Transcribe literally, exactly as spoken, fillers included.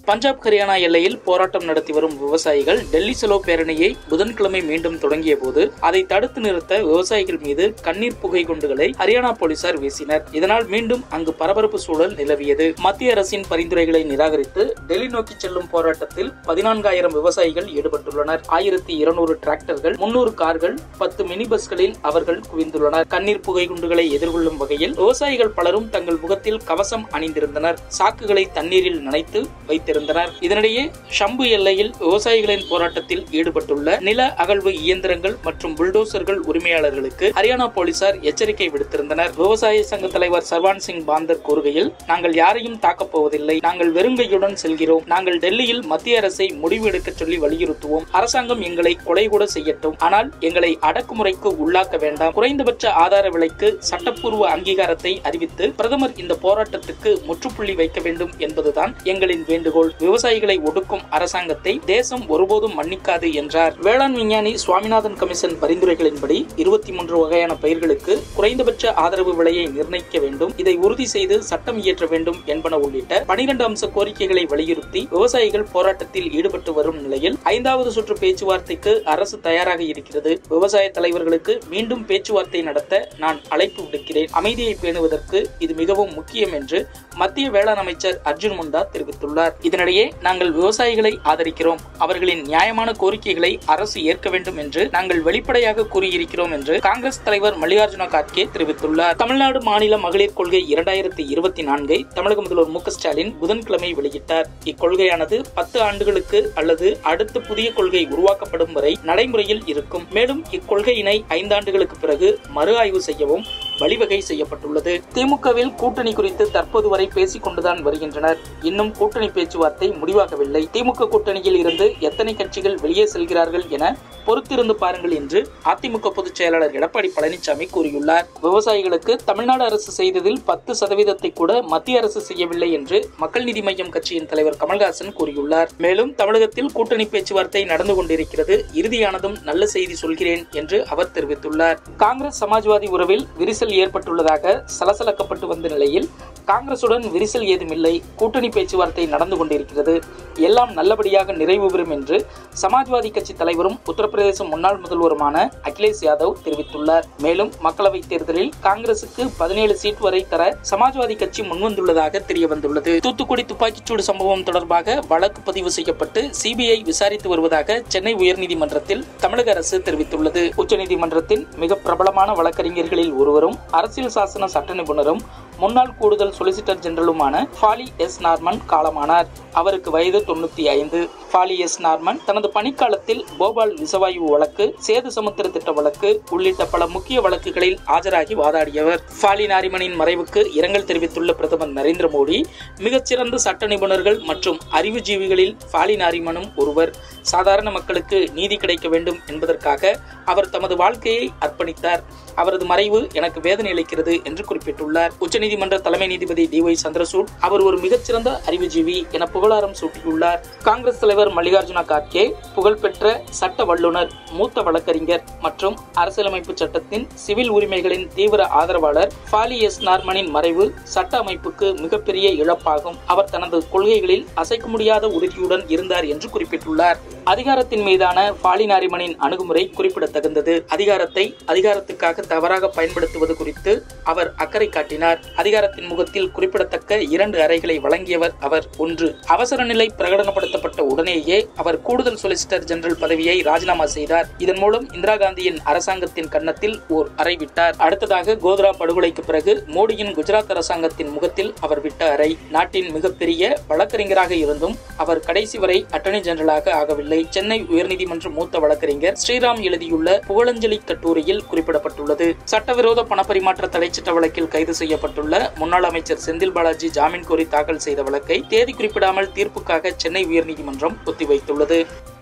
பஞ்சாப் ஹரியானா எல்லையில் போராட்டம் நடத்தி வரும் விவசாயிகள் டெல்லி செலோ பேரணியை புதன்கிழமை மீண்டும் தொடங்கிய போது அதை தடுத்து நிறுத்த விவசாயிகள் மீது கண்ணீர் புகை குண்டுகளை ஹரியானா போலீசார் வீசினர். இதனால் மீண்டும் அங்கு பரபரப்பு சூழல் நிலவியது. மத்திய அரசின் பரிந்துரைகளை நிராகரித்து டெல்லி நோக்கி செல்லும் போராட்டத்தில் பதினான்காயிரம் விவசாயிகள் ஈடுபட்டுள்ளனர். ஆயிரத்தி இருநூறு டிராக்டர்கள், முன்னூறு கார்கள், பத்து மினி பஸ்களில் அவர்கள் குவிந்துள்ளனர். கண்ணீர் புகை குண்டுகளை எதிர்கொள்ளும் வகையில் விவசாயிகள் பலரும் தங்கள் முகத்தில் கவசம் அணிந்திருந்தனர். சாக்குகளை தண்ணீரில் நனைத்து வைத்திருந்தனர். இதனிடையே ஷம்பு எல்லையில் விவசாயிகளின் போராட்டத்தில் ஈடுபட்டுள்ள நில அகழ்வு இயந்திரங்கள் மற்றும் புல்டோசர்கள் உரிமையாளர்களுக்கு ஹரியானா போலீசார் எச்சரிக்கை விடுத்திருந்தனர். விவசாய சங்க தலைவர் சர்வான் சிங் பாந்தர் கூறுகையில், நாங்கள் யாரையும் தாக்கப் போவதில்லை. நாங்கள் வெறுங்கையுடன் செல்கிறோம். நாங்கள் டெல்லியில் மத்திய அரசை முடிவு எடுக்க சொல்லி வலியுறுத்துவோம். அரசாங்கம் எங்களை கொலை கூட செய்யட்டும், ஆனால் எங்களை அடக்குமுறைக்கு உள்ளாக்க வேண்டாம். குறைந்தபட்ச ஆதார விலைக்கு சட்டப்பூர்வ அங்கீகாரத்தை அறிவித்து பிரதமர் இந்த போராட்டத்துக்கு முற்றுப்புள்ளி வைக்க வேண்டும் என்பதுதான் எங்களின் வேண்டுகோள். விவசாயிகளை ஒடுக்கும் அரசாங்கத்தை தேசம் ஒருபோதும் மன்னிக்காது என்றார். வேளாண் விஞ்ஞானி சுவாமிநாதன் கமிஷன் பரிந்துரைகளின்படி இருபத்தி மூன்று வகையான பயிர்களுக்கு குறைந்தபட்ச ஆதரவு விலையை நிர்ணயிக்க வேண்டும், இதை உறுதி செய்து சட்டம் இயற்ற வேண்டும் என்பன உள்ளிட்ட பனிரெண்டு அம்ச கோரிக்கைகளை வலியுறுத்தி விவசாயிகள் போராட்டத்தில் ஈடுபட்டு வரும் நிலையில் ஐந்தாவது சுற்று பேச்சுவார்த்தைக்கு அரசு தயாராக இருக்கிறது. விவசாய தலைவர்களுக்கு மீண்டும் பேச்சுவார்த்தை நடத்த நான் அழைப்பு விடுக்கிறேன். அமைதியை பேணுவதற்கு இது மிகவும் முக்கியம் என்று மத்திய வேளாண் அமைச்சர் அர்ஜுன் முண்டா தெரிவித்துள்ளார். இதனிடையே நாங்கள் விவசாயிகளை ஆதரிக்கிறோம். அவர்களின் நியாயமான கோரிக்கைகளை அரசு ஏற்க வேண்டும் என்று நாங்கள் வெளிப்படையாக கூறியிருக்கிறோம் என்று காங்கிரஸ் தலைவர் மல்லிகார்ஜுன கார்கே தெரிவித்துள்ளார். தமிழ்நாடு மாநில மகளிர் கொள்கை இரண்டாயிரத்தி இருபத்தி நான்கை தமிழக முதல்வர் மு க ஸ்டாலின் புதன்கிழமை வெளியிட்டார். இக்கொள்கையானது பத்து ஆண்டுகளுக்கு அல்லது அடுத்த புதிய கொள்கை உருவாக்கப்படும் வரை நடைமுறையில் இருக்கும். மேலும் இக்கொள்கையினை ஐந்தாண்டுகளுக்கு பிறகு மறு ஆய்வு செய்யவும் வழிவகை செய்யப்பட்டுள்ளது. திமுகவில் கூட்டணி குறித்து தற்போது வரை பேசிக் கொண்டுதான் வருகின்றனர். இன்னும் கூட்டணி பேச்சுவார்த்தை முடிவாகவில்லை. திமுக கூட்டணியில் இருந்து எத்தனை கட்சிகள் வெளியே செல்கிறார்கள் என பொறுத்திருந்து பாருங்கள் என்று அதிமுக பொதுச் செயலாளர் எடப்பாடி பழனிசாமி கூறியுள்ளார். விவசாயிகளுக்கு தமிழ்நாடு அரசு செய்ததில் பத்து சதவீதத்தை கூட மத்திய அரசு செய்யவில்லை என்று மக்கள் நீதி மய்யம் கட்சியின் தலைவர் கமல்ஹாசன் கூறியுள்ளார். மேலும் தமிழகத்தில் கூட்டணி பேச்சுவார்த்தை நடந்து கொண்டிருக்கிறது, இறுதியானதும் நல்ல செய்தி சொல்கிறேன் என்று அவர் தெரிவித்துள்ளார். காங்கிரஸ் சமாஜ்வாதி உறவில் விரிசல் ஏற்பட்டுள்ளதாக சலசலக்கப்பட்டு வந்த நிலையில் காங்கிரசுடன் விரிசல் ஏதுமில்லை, கூட்டணி பேச்சுவார்த்தை நடந்து கொண்டிருக்கிறது, எல்லாம் நல்லபடியாக நிறைவு பெறும் என்று சமாஜ்வாதி கட்சி தலைவரும் உத்தரப்பிரதேச முன்னாள் முதல்வருமான அகிலேஷ் யாதவ் தெரிவித்துள்ளார். மேலும் மக்களவைத் தேர்தலில் காங்கிரசுக்கு பதினேழு சீட் வரை தர சமாஜ்வாதி கட்சி முன்வந்துள்ளதாக தெரிய வந்துள்ளது. தூத்துக்குடி துப்பாக்கிச்சூடு சம்பவம் தொடர்பாக வழக்கு பதிவு செய்யப்பட்டு சிபிஐ விசாரித்து வருவதாக சென்னை உயர்நீதிமன்றத்தில் தமிழக அரசு தெரிவித்துள்ளது. உச்சநீதிமன்றத்தின் மிக பிரபலமான வழக்கறிஞர்களில் ஒருவரும் அரசியல் சாசன சட்ட நிபுணரும் முன்னாள் கூடுதல் சொலிசிட்டர் ஜெனரலுமான ஃபாலி எஸ் நார்மன் காலமானார். அவருக்கு வயது தொண்ணூத்தி ஐந்து. ஃபாலி எஸ் நார்மன் தனது பணிக்காலத்தில் போபால் விசவாயு வழக்கு, சேது சமுத்திர திட்ட வழக்கு உள்ளிட்ட பல முக்கிய வழக்குகளில் ஆஜராகி வாதாடியவர். ஃபாலி நாரிமனின் மறைவுக்கு இரங்கல் தெரிவித்துள்ள பிரதமர் நரேந்திர மோடி, மிகச்சிறந்த சட்ட நிபுணர்கள் மற்றும் அறிவுஜீவிகளில் ஃபாலி நாரிமனும் ஒருவர். சாதாரண மக்களுக்கு நீதி கிடைக்க வேண்டும் என்பதற்காக அவர் தமது வாழ்க்கையை அர்ப்பணித்தார். அவரது மறைவு எனக்கு வேதனை அளிக்கிறது என்று குறிப்பிட்டுள்ளார். உச்சநீதிமன்ற தலைமை நீதிபதி டி ஒய் சந்திரசூட் அவர் ஒரு மிகச்சிறந்த அறிவுஜீவி என புகழாரம் சூட்டியுள்ளார். காங்கிரஸ் தலைவர் மல்லிகார்ஜுன கார்கே புகழ்பெற்ற சட்ட வல்லுநர், மூத்த வழக்கறிஞர் மற்றும் அரசியலமைப்பு சட்டத்தின் சிவில் உரிமைகளின் தீவிர ஆதரவாளர். ஃபாலி எஸ் நார்மனின் மறைவு சட்ட அமைப்புக்கு மிகப்பெரிய இழப்பாகும். அவர் தனது கொள்கைகளில் அசைக்க முடியாத உறுதியுடன் இருந்தார் என்று குறிப்பிட்டுள்ளார். அதிகாரத்தின் மீதான ஃபாலி நாரிமனின் அணுகுமுறை குறிப்பிடத்தகுந்தது. அதிகாரத்தை அதிகாரத்துக்காக தவறாக பயன்படுத்துவது குறித்து அவர் அக்கறை காட்டினார். அதிகாரத்தின் முகத்தில் குறிப்பிடத்தக்க இரண்டு அறைகளை வழங்கியவர் அவர். ஒன்று, அவசர நிலை பிரகடனப்படுத்தப்பட்ட உடனேயே அவர் கூடுதல் சொலிசிட்டர் ஜெனரல் பதவியை ராஜினாமா செய்தார். இதன் மூலம் இந்திரா காந்தியின் அரசாங்கத்தின் கன்னத்தில் ஓர் அறை விட்டார். அடுத்ததாக கோத்ரா படுகொலைக்கு பிறகு மோடியின் குஜராத் அரசாங்கத்தின் முகத்தில் அவர் விட்ட அறை. நாட்டின் மிகப்பெரிய வழக்கறிஞராக இருந்தும் அவர் கடைசி வரை அட்டர்னி ஜெனரலாக ஆகவில்லை. சென்னை உயர்நீதிமன்ற மூத்த வழக்கறிஞர் ஸ்ரீராம் எழுதியுள்ள புகழஞ்சலி கட்டுரையில் குறிப்பிடப்பட்டுள்ளது. சட்டவிரோத பணப்பரிமாற்ற தடை சட்ட வழக்கில் கைது செய்யப்பட்டுள்ள முன்னாள் அமைச்சர் செந்தில் பாலாஜி ஜாமீன் கோரி தாக்கல் செய்த வழக்கை தேதி குறிப்பிடாமல் தீர்ப்புக்காக சென்னை உயர்நீதிமன்றம் ஒத்திவைத்துள்ளது.